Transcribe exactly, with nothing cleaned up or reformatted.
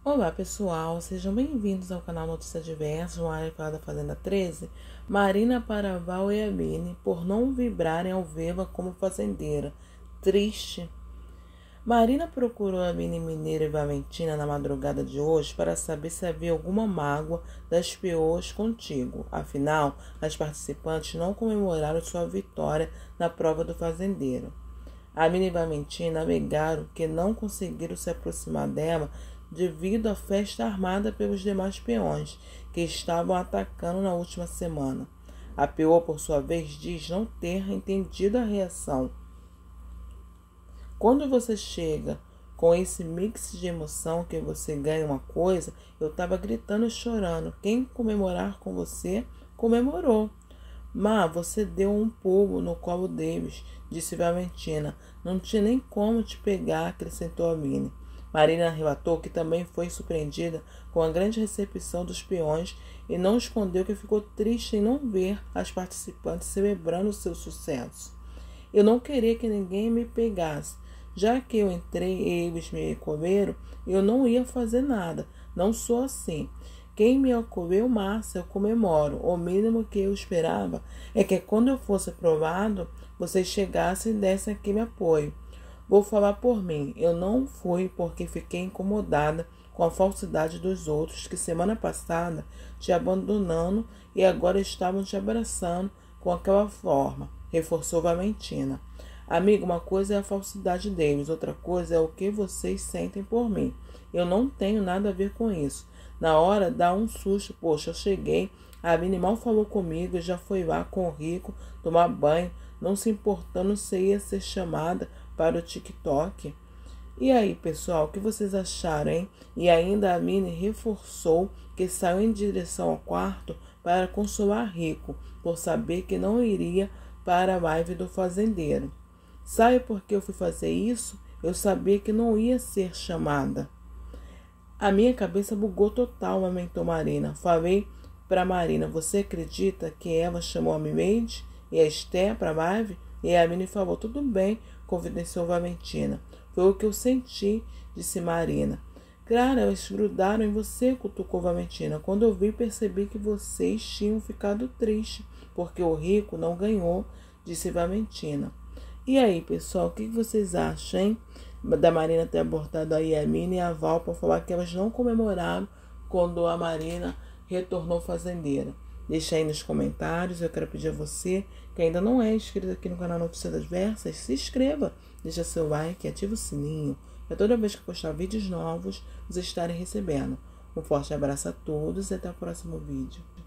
Olá pessoal, sejam bem-vindos ao canal Notícias Diversas, no área da Fazenda treze. Marina Paraval e Amine, por não vibrarem ao vê-la como fazendeira. Triste. Marina procurou Amine Mineiro e Valentina na madrugada de hoje para saber se havia alguma mágoa das peoas contigo. Afinal, as participantes não comemoraram sua vitória na prova do fazendeiro. Amine e Valentina alegaram que não conseguiram se aproximar dela devido à festa armada pelos demais peões que estavam atacando na última semana. A peoa, por sua vez, diz não ter entendido a reação. Quando você chega com esse mix de emoção que você ganha uma coisa, eu estava gritando e chorando. Quem comemorar com você, comemorou. Mas você deu um pulo no colo deles, disse Valentina. Não tinha nem como te pegar, acrescentou Amine. Marina relatou que também foi surpreendida com a grande recepção dos peões e não escondeu que ficou triste em não ver as participantes celebrando seu sucesso. Eu não queria que ninguém me pegasse. Já que eu entrei e eles me acolheram, eu não ia fazer nada. Não sou assim. Quem me acolheu, Márcia, eu comemoro. O mínimo que eu esperava é que quando eu fosse aprovado, vocês chegassem e dessem aquele apoio. Vou falar por mim, eu não fui porque fiquei incomodada com a falsidade dos outros que semana passada te abandonando e agora estavam te abraçando com aquela forma, reforçou Valentina. Amigo, uma coisa é a falsidade deles, outra coisa é o que vocês sentem por mim. Eu não tenho nada a ver com isso. Na hora dá um susto, poxa, eu cheguei, a Amine mal falou comigo e já foi lá com o Rico tomar banho, não se importando se ia ser chamada para o TikTok. E aí, pessoal, o que vocês acharam, hein? E ainda a Amine reforçou que saiu em direção ao quarto para consolar Rico, por saber que não iria para a live do fazendeiro. Sabe por que eu fui fazer isso? Eu sabia que não ia ser chamada. A minha cabeça bugou total, lamentou Marina. Falei para Marina, você acredita que ela chamou a Mimeide e a Esther para a live? E a Amine falou, tudo bem, confidenciou Valentina. Foi o que eu senti, disse Marina. Claro, elas grudaram em você, cutucou Valentina. Quando eu vi, percebi que vocês tinham ficado tristes, porque o Rico não ganhou, disse Valentina. E aí, pessoal, o que vocês acham, hein? Da Marina ter abortado aí a Amine e a Val para falar que elas não comemoraram quando a Marina retornou fazendeira. Deixa aí nos comentários, eu quero pedir a você que ainda não é inscrito aqui no canal Notícias Diversas, se inscreva, deixa seu like e ativa o sininho, para toda vez que postar vídeos novos, vocês estarem recebendo. Um forte abraço a todos e até o próximo vídeo.